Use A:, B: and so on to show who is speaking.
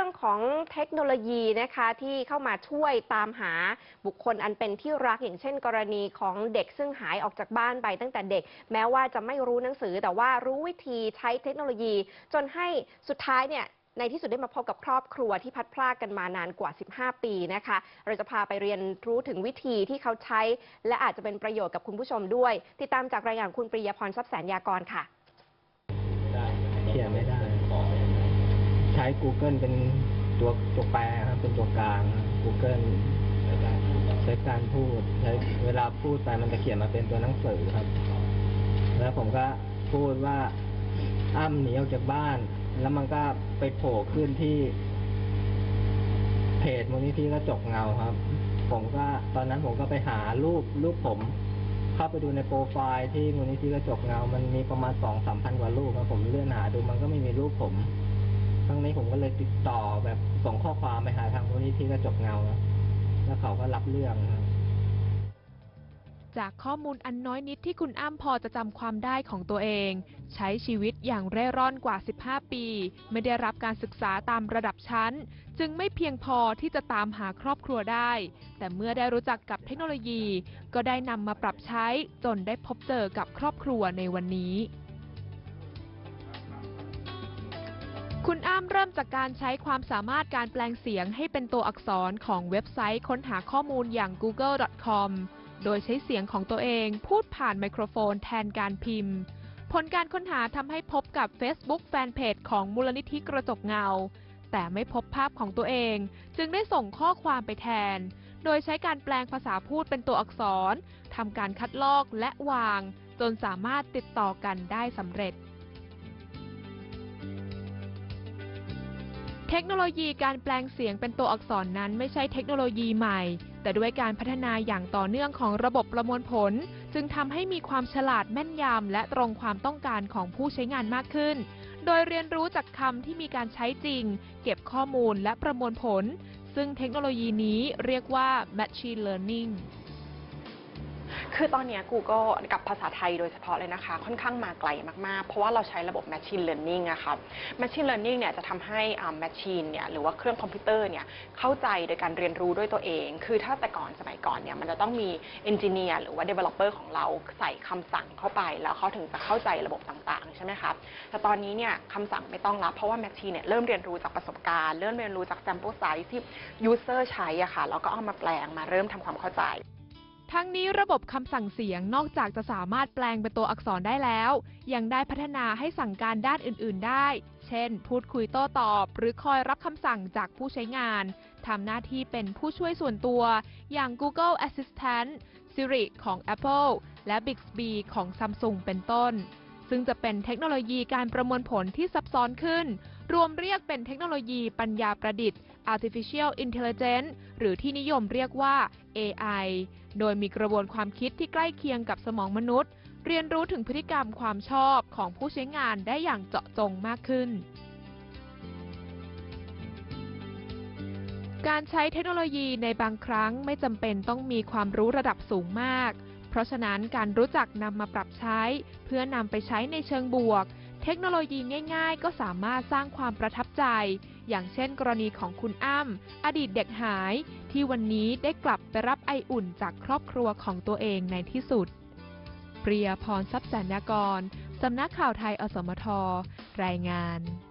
A: ของเทคโนโลยีนะคะที่เข้ามาช่วยตามหาบุคคลอันเป็นที่รักอย่างเช่นกรณีของเด็กซึ่งหายออกจากบ้านไปตั้งแต่เด็กแม้ว่าจะไม่รู้หนังสือแต่ว่ารู้วิธีใช้เทคโนโลยีจนให้สุดท้ายเนี่ยในที่สุดได้มาพบกับครอบครัวที่พัดพรากกันมานานกว่า 15 ปีนะคะเราจะพาไปเรียนรู้ถึงวิธีที่เขาใช้และอาจจะเป็นประโยชน์กับคุณผู้ชมด้วยติดตามจากรายงานคุณปริยพรทรัพย์แสนยากรค่ะ
B: เขียนไม่ได้ใช้ Google เป็นตัวแปรครับเป็นตัวกลาง Google ใช้การพูดใช้เวลาพูดไปมันจะเขียนมาเป็นตัวหนังสือครับแล้วผมก็พูดว่าอ้ำหนีออกจากบ้านแล้วมันก็ไปโผล่ขึ้นที่เพจมูลนิธิกระจกเงาครับตอนนั้นผมก็ไปหารูปผมเข้าไปดูในโปรไฟล์ที่มูลนิธิกระจกเงามันมีประมาณ 2-3 พัน กว่ารูปครับผมเลื่อนหาดูมันก็ไม่มีรูปผมครั้งนี้ผมก็เลยติดต่อแบบส่งข้อความไปหาทางมูลนิธิกระจกเงาแล้วเขาก็รับเรื่องครับ
C: จากข้อมูลอันน้อยนิดที่คุณอ้ำพอจะจำความได้ของตัวเองใช้ชีวิตอย่างเร่ร่อนกว่า 15 ปีไม่ได้รับการศึกษาตามระดับชั้นจึงไม่เพียงพอที่จะตามหาครอบครัวได้แต่เมื่อได้รู้จักกับเทคโนโลยีก็ได้นำมาปรับใช้จนได้พบเจอกับครอบครัวในวันนี้คุณอ้ำเริ่มจากการใช้ความสามารถการแปลงเสียงให้เป็นตัวอักษรของเว็บไซต์ค้นหาข้อมูลอย่าง google.com โดยใช้เสียงของตัวเองพูดผ่านไมโครโฟนแทนการพิมพ์ผลการค้นหาทำให้พบกับ Facebook Fanpage ของมูลนิธิกระจกเงาแต่ไม่พบภาพของตัวเองจึงได้ส่งข้อความไปแทนโดยใช้การแปลงภาษาพูดเป็นตัวอักษรทำการคัดลอกและวางจนสามารถติดต่อกันได้สำเร็จเทคโนโลยีการแปลงเสียงเป็นตัวอักษรนั้นไม่ใช่เทคโนโลยีใหม่แต่ด้วยการพัฒนาอย่างต่อเนื่องของระบบประมวลผลจึงทำให้มีความฉลาดแม่นยำและตรงความต้องการของผู้ใช้งานมากขึ้นโดยเรียนรู้จากคำที่มีการใช้จริงเก็บข้อมูลและประมวลผลซึ่งเทคโนโลยีนี้เรียกว่า Machine Learning
D: คือตอนนี้ Google กับภาษาไทยโดยเฉพาะเลยนะคะค่อนข้างมาไกลมากๆเพราะว่าเราใช้ระบบ Machine Learning อะครับ Machine Learning เนี่ยจะทำให้ Machine เนี่ยหรือว่าเครื่องคอมพิวเตอร์เนี่ยเข้าใจโดยการเรียนรู้ด้วยตัวเองคือถ้าแต่ก่อนสมัยก่อนเนี่ยมันจะต้องมี Engineer หรือว่า Developer ของเราใส่คำสั่งเข้าไปแล้วเขาถึงจะเข้าใจระบบต่างๆใช่ไหมครับแต่ตอนนี้เนี่ยคำสั่งไม่ต้องรับเพราะว่า Machine เนี่ยเริ่มเรียนรู้จากประสบการณ์เริ่มเรียนรู้จาก Sample Size ที่ User ใช้อะค่ะแล้วก็เอามาแปลงมาเริ่มทำความเข้าใจ
C: ทั้งนี้ระบบคำสั่งเสียงนอกจากจะสามารถแปลงเป็นตัวอักษรได้แล้วยังได้พัฒนาให้สั่งการด้านอื่นๆได้เช่นพูดคุยโต้ตอบหรือคอยรับคำสั่งจากผู้ใช้งานทำหน้าที่เป็นผู้ช่วยส่วนตัวอย่าง Google Assistant Siri ของ Apple และ Bixby ของ Samsung เป็นต้นซึ่งจะเป็นเทคโนโลยีการประมวลผลที่ซับซ้อนขึ้นรวมเรียกเป็นเทคโนโลยีปัญญาประดิษฐ์ Artificial Intelligence หรือที่นิยมเรียกว่า AI โดยมีกระบวนความคิดที่ใกล้เคียงกับสมองมนุษย์เรียนรู้ถึงพฤติกรรมความชอบของผู้ใช้งานได้อย่างเจาะจงมากขึ้นการใช้เทคโนโลยีในบางครั้งไม่จำเป็นต้องมีความรู้ระดับสูงมากเพราะฉะนั้นการรู้จักนำมาปรับใช้เพื่อนำไปใช้ในเชิงบวกเทคโนโลยีง่ายๆก็สามารถสร้างความประทับใจอย่างเช่นกรณีของคุณอ้ำอดีตเด็กหายที่วันนี้ได้กลับไปรับไออุ่นจากครอบครัวของตัวเองในที่สุดปริยพรทรัพย์แสนยากรสำนักข่าวไทยอสมทรายงาน